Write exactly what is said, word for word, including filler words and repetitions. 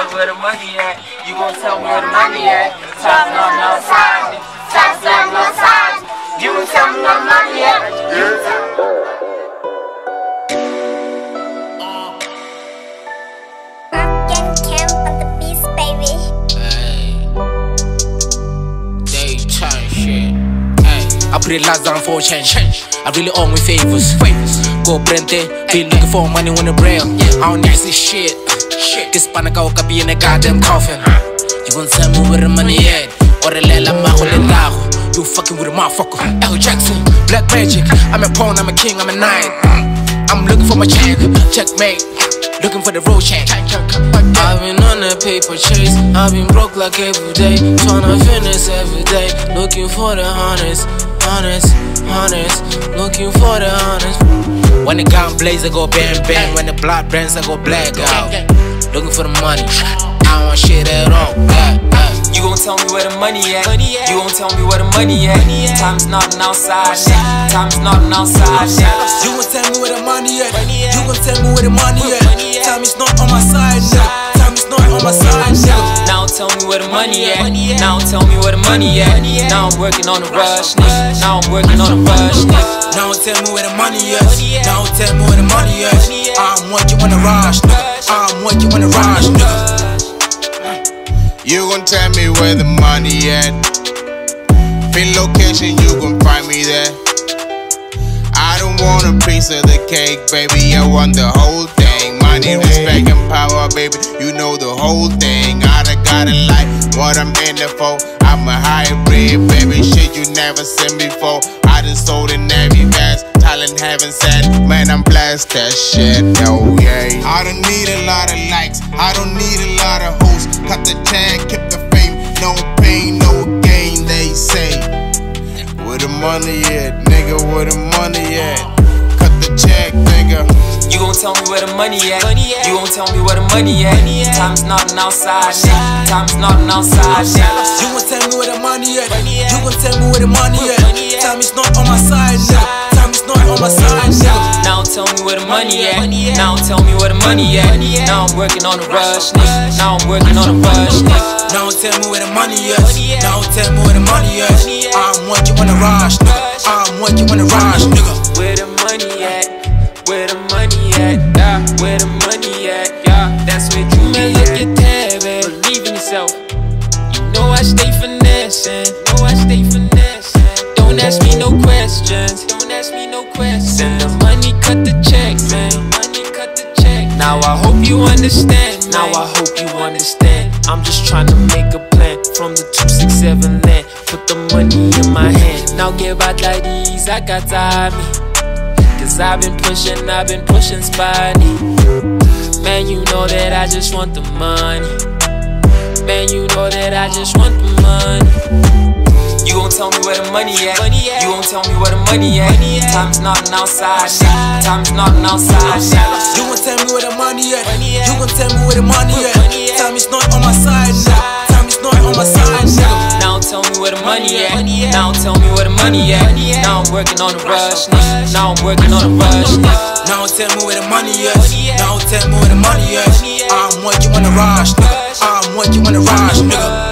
me where the money at. You gon' tell me where the money at. Time's not outside. Time's not outside. You gon' tell me where the money at. Agan, Kemp on the beats, baby. Hey, they turn shit. Hey, I put it last down for a change. I really owe me favors. Go Brente, been looking for money on the braille. I don't need this shit. This panaka could be in a goddamn coffin. You gon' tell me where the money at? Or the lela maho le lago. You fucking with a motherfucker. L Jackson, Black Magic. I'm a pawn, I'm a king, I'm a knight. I'm looking for my check, checkmate. Looking for the road check. I've been on a paper chase. I've been broke like every day. Tryna finish every day. Looking for the honest, honest, honest. Looking for the honest. When the gun blaze, I go bang bang. When the blood burns, I go black out. Looking for the money. I don't want shit at all. Yeah, yeah. You gon' tell me where the money at. You gon' tell me where the money at. Time's not outside. Time's not outside. You gon' tell me where the money at. You gon' tell me where the money at. Time is not on my side, nigga. Time is not on my side, nigga. Now tell me where the money at. Now tell me where the money at. Now I'm working on the rush, nigga. Now I'm working on the rush, nigga. Now tell me where the money at. Now tell me where the money at. I'm what you wanna rush, nigga. I'm what you wanna rush, nigga. You gon' tell me where the money at. Pin location, you gon' find me there. I don't want a piece of the cake, baby, I want the whole thing. Money, respect, and power, baby, you know the whole thing. I done gotta like what I'm in it for. I'm a hybrid, baby, shit you never seen before. I done sold in every vast, talent haven't said, man, I'm blessed, that shit, oh yeah. I don't need a lot of likes, I don't need a lot of hosts. Cut the check, keep the fame, no pain, no gain, they say. Where the money at, nigga, where the money at? Cut the check, nigga. You gon' tell me where the money at. You gon' tell me where the money at. Time's not outside. Time's not outside. You gon' tell me where the money at. You gon' tell me where the money at. Time is not on my side, nigga. Time is not on my side, nigga. Now tell me where the money at. Now tell me where the money at. Now I'm working on the rush, nigga. Now I'm working on the rush, nigga. Now tell me where the money at. Now tell me where the money at. I'm what you wanna rush, nigga. I'm what you wanna rush, nigga. Where the money at? Where the money at? Yeah. Where the money at? Yeah. That's where you man look at that, man. Believe in yourself. You know I stay finessing. Know I stay finessing. Don't ask me no questions. Don't ask me no questions. Send the money, cut the check, man. Money, cut the check. Now I hope you understand. Now I hope you understand. I'm just trying to make a plan from the two six seven land. Put the money in my hand. Now give out like these, I got time. Cause I've been pushing, I've been pushing spiny. Man, you know that I just want the money. Man, you know that I just want the money. You gon' tell me where the money at. You gon' tell me where the money at. Time's not outside. Time's not outside. You gon' tell me where the money at. You gon' tell me where the money at. Time is not on my side, nigga. Time is not on my side, nigga. Now tell me where the money at. Now tell me where the money at. Now I'm working on the rush, nigga. Now I'm working on the rush, nigga. Now tell me where the money at. Now tell me where the money at. I'm what you wanna rush, nigga. I'm what you wanna rush, nigga.